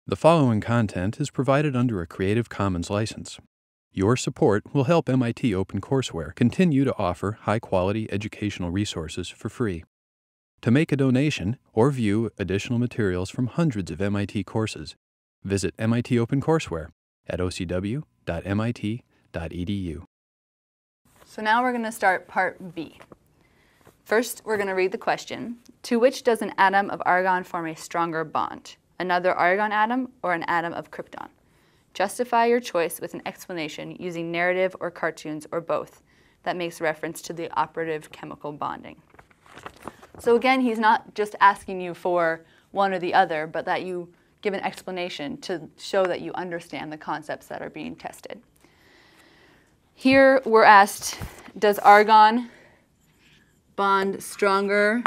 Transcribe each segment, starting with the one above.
The following content is provided under a Creative Commons license. Your support will help MIT OpenCourseware continue to offer high-quality educational resources for free. To make a donation or view additional materials from hundreds of MIT courses, visit MIT OpenCourseware at ocw.mit.edu. So now we're going to start part B. First, we're going to read the question. To which does an atom of argon form a stronger bond? Another argon atom or an atom of krypton? Justify your choice with an explanation using narrative or cartoons or both that makes reference to the operative chemical bonding. So again, he's not just asking you for one or the other, but that you give an explanation to show that you understand the concepts that are being tested. Here we're asked, does argon bond stronger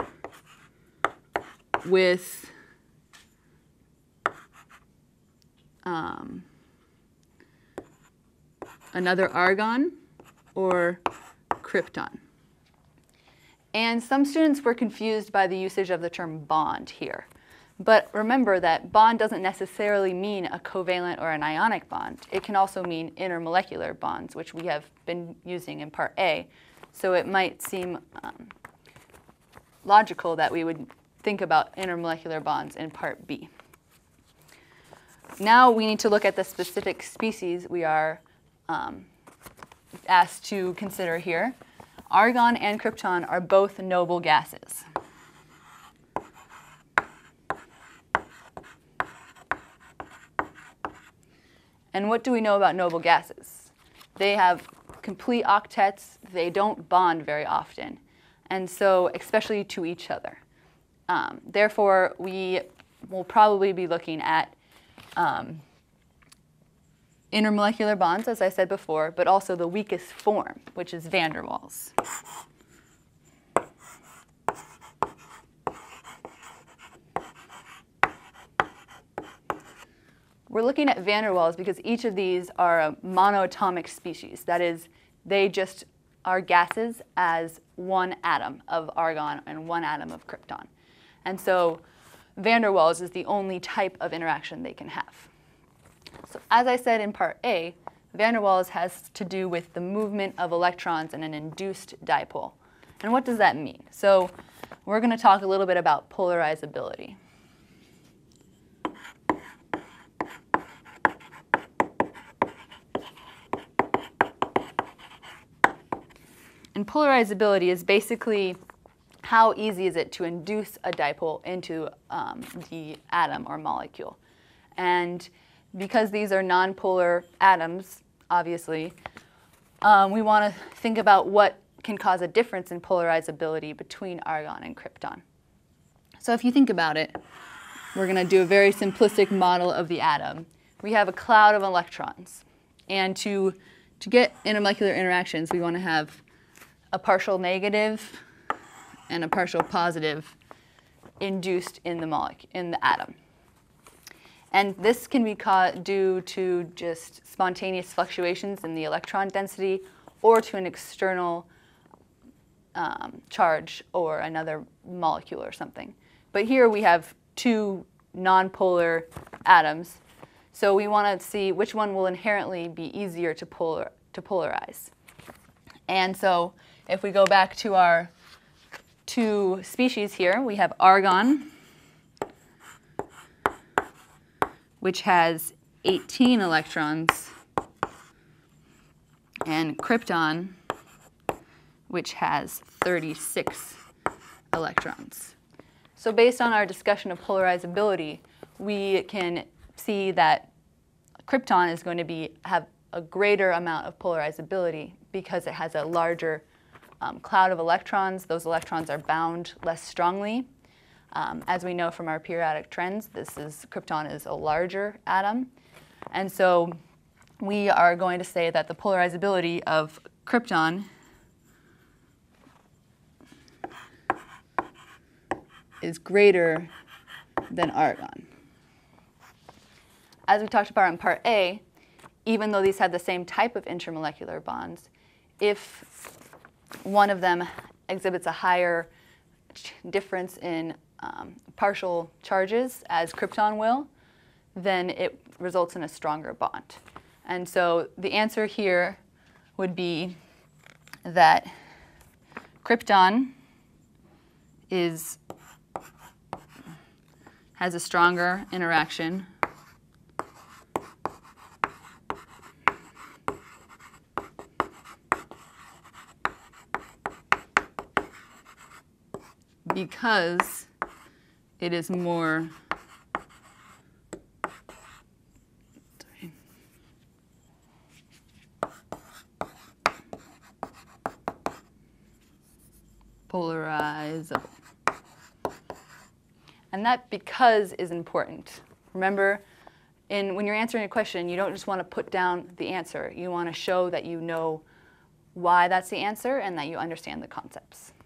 with another argon or krypton? And some students were confused by the usage of the term bond here. But remember that bond doesn't necessarily mean a covalent or an ionic bond. It can also mean intermolecular bonds, which we have been using in part A. So it might seem logical that we would think about intermolecular bonds in part B. Now we need to look at the specific species we are asked to consider here. Argon and krypton are both noble gases. And what do we know about noble gases? They have complete octets. They don't bond very often, and so especially to each other. Therefore, we will probably be looking at intermolecular bonds, as I said before, but also the weakest form, which is van der Waals. We're looking at van der Waals because each of these are a monoatomic species. That is, they just are gases as one atom of argon and one atom of krypton. And so van der Waals is the only type of interaction they can have. So as I said in part A, van der Waals has to do with the movement of electrons in an induced dipole. And what does that mean? So we're going to talk a little bit about polarizability. And polarizability is basically how easy is it to induce a dipole into the atom or molecule. And because these are nonpolar atoms, obviously, we want to think about what can cause a difference in polarizability between argon and krypton. So if you think about it, we're going to do a very simplistic model of the atom. We have a cloud of electrons. And to get intermolecular interactions, we want to have a partial negative and a partial positive induced in the atom. And this can be due to just spontaneous fluctuations in the electron density or to an external charge or another molecule or something. But here we have two nonpolar atoms. So we want to see which one will inherently be easier to polarize. And so if we go back to our two species here, we have argon, which has 18 electrons, and krypton, which has 36 electrons. So based on our discussion of polarizability, we can see that krypton is going to have a greater amount of polarizability because it has a larger cloud of electrons. Those electrons are bound less strongly. As we know from our periodic trends, krypton is a larger atom. And so we are going to say that the polarizability of krypton is greater than argon. As we talked about in part A, even though these have the same type of intermolecular bonds, if one of them exhibits a higher difference in partial charges, as krypton will, then it results in a stronger bond. And so the answer here would be that krypton has a stronger interaction because it is more polarizable. And that because is important. Remember, when you're answering a question, you don't just want to put down the answer. You want to show that you know why that's the answer and that you understand the concepts.